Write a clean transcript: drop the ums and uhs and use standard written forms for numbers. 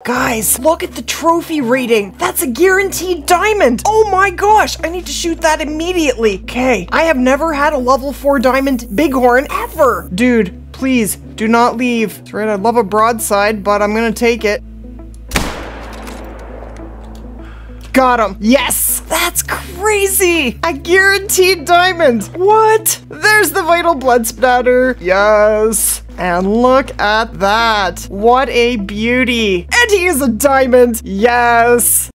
Guys, look at the trophy rating. That's a guaranteed diamond. Oh my gosh, I need to shoot that immediately. Okay, I have never had a level 4 diamond bighorn ever. Dude, please do not leave. That's right, I love a broadside, but I'm gonna take it. Got him. Yes! That's crazy! A guaranteed diamond! What? There's the vital blood spatter. Yes! And look at that. What a beauty. And he is a diamond. Yes!